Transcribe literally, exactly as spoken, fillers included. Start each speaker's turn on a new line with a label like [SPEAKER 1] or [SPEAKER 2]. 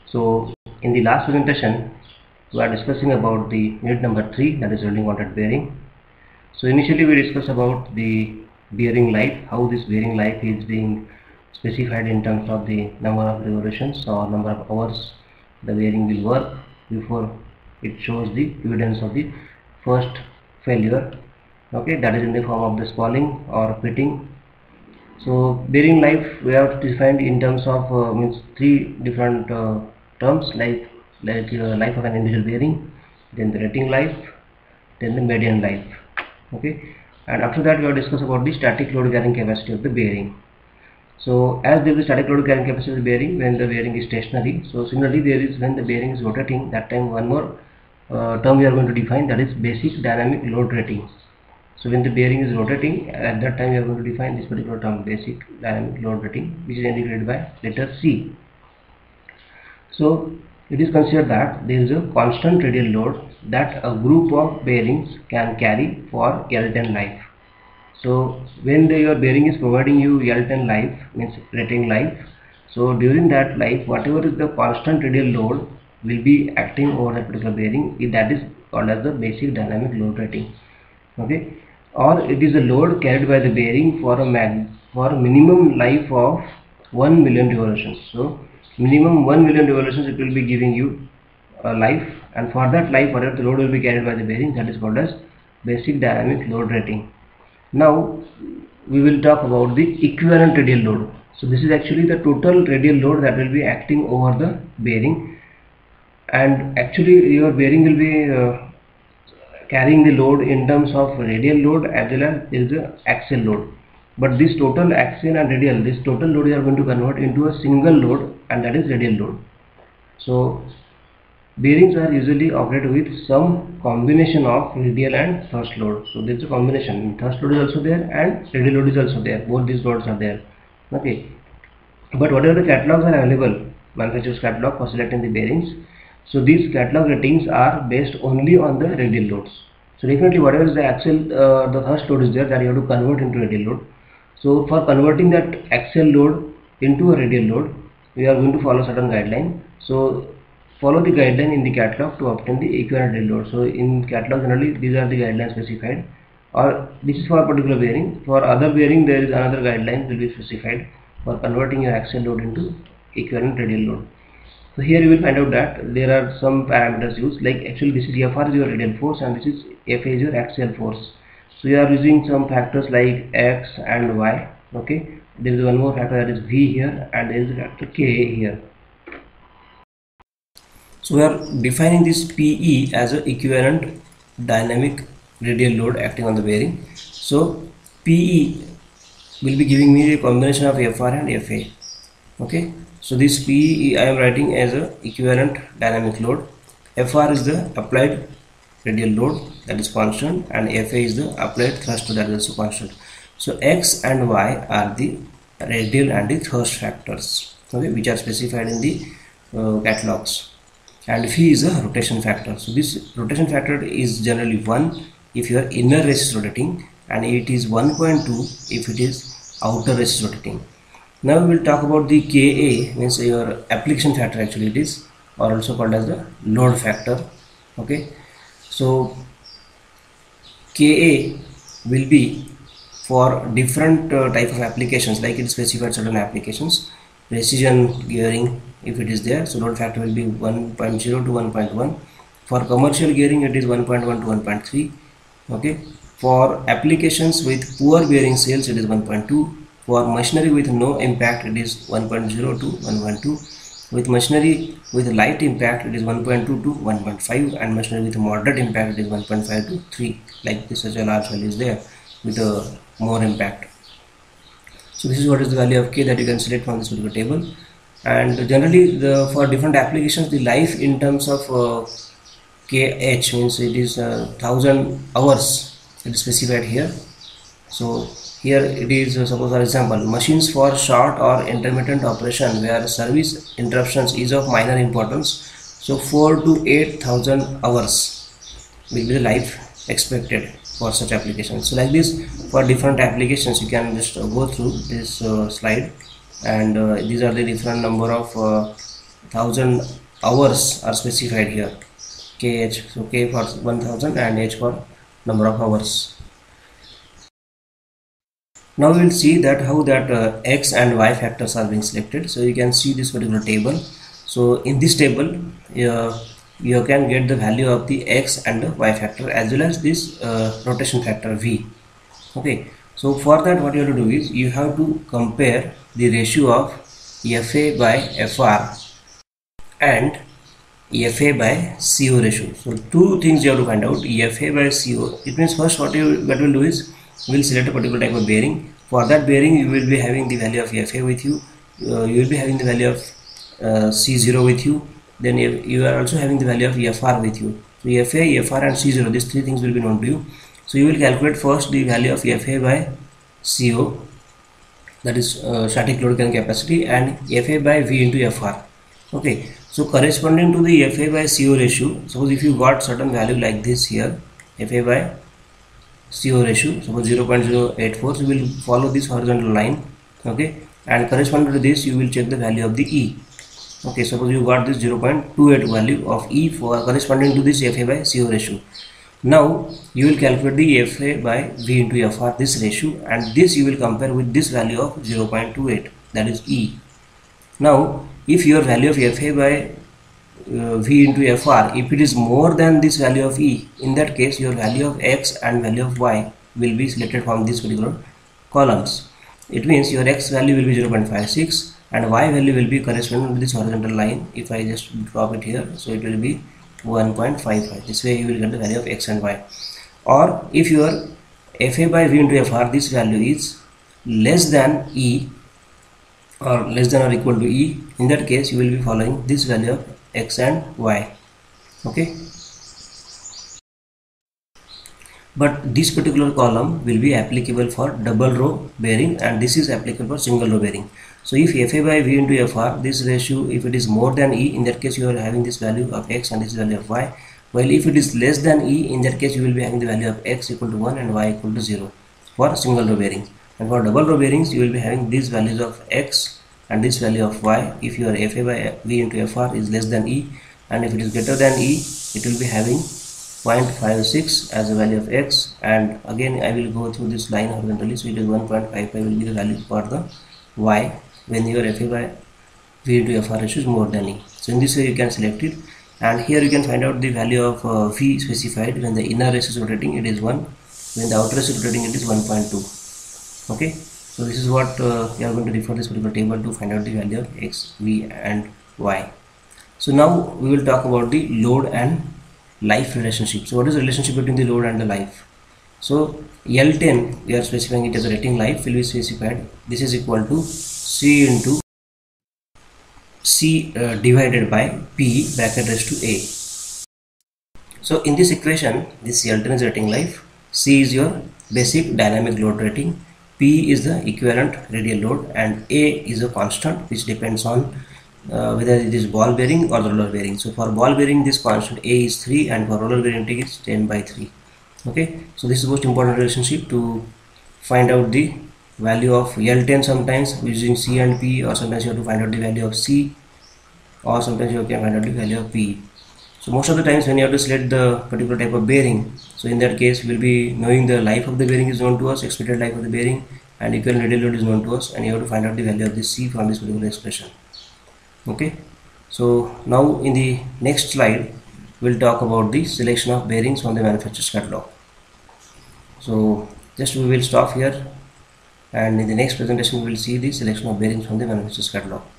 [SPEAKER 1] So in the last presentation we are discussing about the unit number three, that is welding contact bearing. So initially we discussed about the bearing life, how this bearing life is being specified in terms of the number of revolutions or number of hours the bearing will work before it shows the evidence of the first failure. Okay, that is in the form of the spalling or pitting. So bearing life we have defined in terms of uh, means three different uh, terms, like like uh, life of an individual bearing, then the rating life, then the median life. Okay, and after that we have discussed about the static load carrying capacity of the bearing. So as there is a static load carrying capacity of the bearing when the bearing is stationary, so similarly there is when the bearing is rotating, that time one more uh, term we are going to define, that is basic dynamic load rating. So when the bearing is rotating, at that time we are going to define this particular term, basic dynamic load rating, which is indicated by letter C. So it is considered that there is a constant radial load that a group of bearings can carry for L ten life. So when the, your bearing is providing you L ten life, means rating life, so during that life whatever is the constant radial load will be acting over that particular bearing, that is called as the basic dynamic load rating. Okay, or it is a load carried by the bearing for a mag for a minimum life of one million revolutions. So minimum one million revolutions it will be giving you a life, and for that life whatever the load will be carried by the bearing, that is called as basic dynamic load rating. Now we will talk about the equivalent radial load. So this is actually the total radial load that will be acting over the bearing, and actually your bearing will be uh, carrying the load in terms of radial load as well as is the axial load. But this total axial and radial, this total load we are going to convert into a single load, and that is radial load. So bearings are usually operated with some combination of radial and thrust load. So there is a combination, thrust load is also there and radial load is also there, both these loads are there. Okay, but whatever the catalogs are available, manufacturer's catalog for selecting the bearings, so these catalog ratings are based only on the radial loads. So definitely whatever is the axial, uh, the thrust load is there, that you have to convert into radial load. So for converting that axial load into a radial load, we are going to follow certain guideline. So follow the guideline in the catalog to obtain the equivalent radial load. So in catalog generally these are the guidelines specified, or this is for a particular bearing. For other bearing there is another guideline will be specified for converting your axial load into equivalent radial load. So here you will find out that there are some parameters used, like actually this is F R is your radial force and this is F A is your axial force. So you are using some factors like X and Y. Okay, there is one more factor, that is V here, and there is a factor K here. So we are defining this P E as an equivalent dynamic radial load acting on the bearing. So P E will be giving me a combination of F R and F A. Okay, so this P E I am writing as a equivalent dynamic load. F R is the applied radial load, that is constant, and F A is the applied thrust, that is also constant. So X and Y are the radial and the thrust factors, okay, which are specified in the uh, catalogs, and phi is a rotation factor. So this rotation factor is generally one if your inner race is rotating, and it is one point two if it is outer race is rotating. Now we will talk about the K A, means your application factor actually it is, or also called as the load factor. Okay, so K A will be for different uh, type of applications, like it specified certain applications, precision gearing if it is there, so load factor will be one point zero to one point one. For commercial gearing it is one point one to one point three. Okay, for applications with poor bearing sales it is one point two. For machinery with no impact it is one point zero to one point two. With machinery with light impact it is one point two to one point five, and machinery with moderate impact it is one point five to three. Like this, such a large value is there with a more impact. So this is what is the value of K that you can select from this particular table. And generally the for different applications the life in terms of uh, K H means it is uh, thousand hours, it is specified here. So here it is uh, suppose for example, machines for short or intermittent operation where service interruptions is of minor importance, so four to eight thousand hours will be the life expected for such applications. So like this, for different applications you can just uh, go through this uh, slide, and uh, these are the different number of uh, thousand hours are specified here, kh, so k for one thousand and h for number of hours. Now we will see that how that uh, x and y factors are being selected. So you can see this particular table. So in this table uh, you can get the value of the x and the y factor as well as this uh, rotation factor v. Okay, so for that what you have to do is you have to compare the ratio of Fa by Fr and Fa by C O ratio. So two things you have to find out, Fa by C O. It means first what you what will do is we will select a particular type of bearing. For that bearing you will be having the value of Fa with you, uh, you will be having the value of uh, C zero with you, then you are also having the value of Fr with you. So Fa, Fr and C zero, these three things will be known to you. So you will calculate first the value of Fa by C O, that is uh, static load carrying capacity, and Fa by V into Fr. Okay, so corresponding to the Fa by C O ratio, suppose if you got certain value like this here, Fa by C O ratio, suppose zero point zero eight four, so you will follow this horizontal line. Okay, and corresponding to this you will check the value of the E. Okay, suppose you got this zero point two eight value of E for corresponding to this Fa by C O ratio. Now you will calculate the Fa by V into Fr, this ratio, and this you will compare with this value of zero point two eight, that is E. Now if your value of Fa by uh, V into Fr, if it is more than this value of E, in that case your value of X and value of Y will be selected from these particular columns. It means your X value will be zero point five six and Y value will be corresponding to this horizontal line. If I just drop it here, so it will be one point five five. This way you will get the value of X and Y. Or if your Fa by V into Fr, this value is less than E or less than or equal to E, in that case you will be following this value of X and Y. Okay, but this particular column will be applicable for double row bearing and this is applicable for single row bearing. So if Fa by V into Fr, this ratio, if it is more than E, in that case you are having this value of X and this value of Y, while if it is less than E, in that case you will be having the value of X equal to one and Y equal to zero for single row bearing. And for double row bearings you will be having these values of X and this value of Y if your Fa by V into Fr is less than E, and if it is greater than E, it will be having zero point five six as a value of X, and again I will go through this line horizontally, so it is one point five five will be the value for the Y when your Fa by V into Fr ratio is more than E. So in this way you can select it, and here you can find out the value of uh, V specified. When the inner race is rotating it is one, when the outer race is rotating it is one point two. Okay, so this is what uh, you are going to refer this particular table to find out the value of X, V and Y. So now we will talk about the load and life relationship. So what is the relationship between the load and the life? So L ten, we are specifying it as a rating life, will be specified. This is equal to C into C uh, divided by P bracket raised to A. So in this equation, this L ten is rating life, C is your basic dynamic load rating, P is the equivalent radial load, and A is a constant which depends on uh, whether it is ball bearing or roller bearing. So for ball bearing this constant A is three and for roller bearing it is ten by three. Okay, so this is the most important relationship to find out the value of L ten, sometimes using C and P, or sometimes you have to find out the value of C, or sometimes you can find out the value of P. So most of the times when you have to select the particular type of bearing, so in that case we will be knowing the life of the bearing is known to us, expected life of the bearing, and equivalent radial load is known to us, and you have to find out the value of this C from this particular expression. Okay, so now in the next slide we will talk about the selection of bearings from the manufacturer's catalog. So just we will stop here, and in the next presentation we will see the selection of bearings from the manufacturer's catalog.